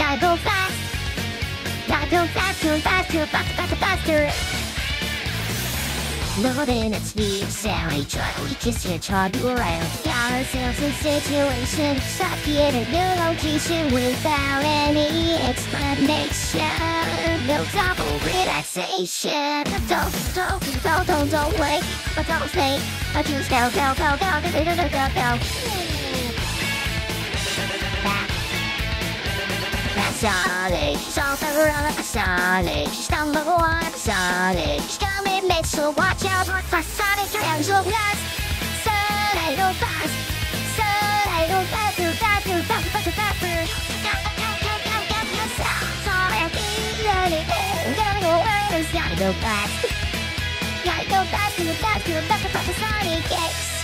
Gotta go fast. Gotta go faster, faster, faster, faster, faster. Loading at speed, Sally trying to kiss your child around. Got ourselves in situation, stuck in a new location without any explanation. No time for relaxation. Don't wait, but don't think. I just go. Solid, solid, she's number one, solid. She's coming, make sure watch out for solid hands of glass. Solid, fast, solid, faster, faster, faster, faster. Solid, gotta go fast. Gotta go faster, faster, faster, faster, Sonic X.